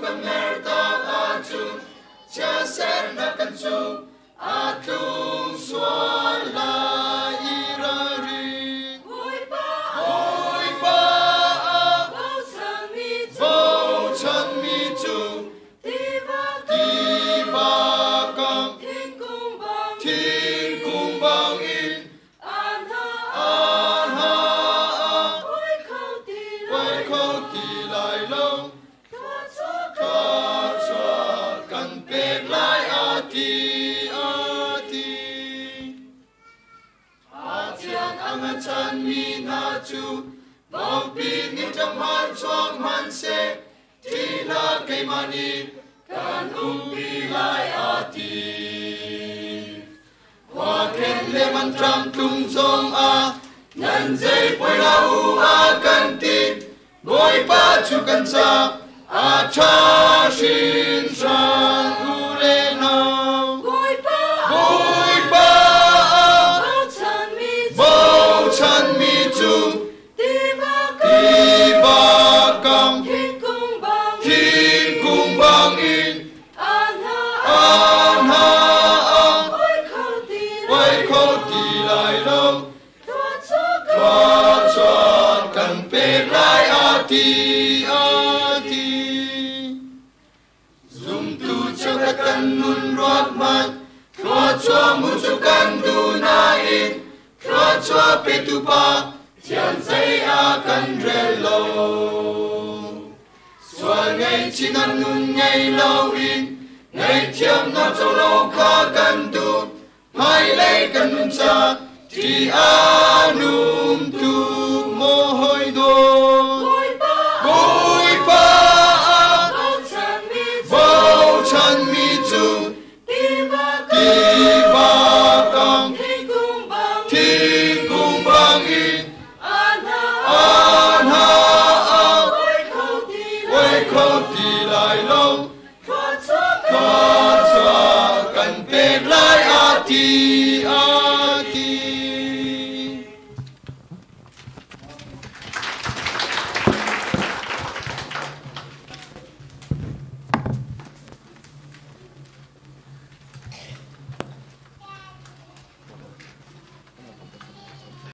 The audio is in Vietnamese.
kamerta achun cha ser na kanchu atung swala irari oi ba vô chân mi chu diva cam thiên cung bang in an ha quay khâu tì lại lâu thoa xoa cần bệt lại a ti a thian ang chan mi na chu vong pi ni trong han chuang man se ti la cây mani kan pi lại a ti hoa khen lê man trăm tung sông a nhân dây bôi la u a kan tin bôi ba chu kan sa a cha shin sang u le nau bôi ba vô chân mi chu diva cam thiên cung bang in an ha quay khâu tì lại lâu thoa xoa cần bệt lại a ti dùng tu cho các căn nun ruột mặt thoa xoa mu cho căn tu na in thoa xoa pe tu pa thian dây a căn re lâu xoa ngày chỉ ngăn nun ngày lâu in ngày thiam na cho lâu kha căn tu hai lấy căn nun cha thì a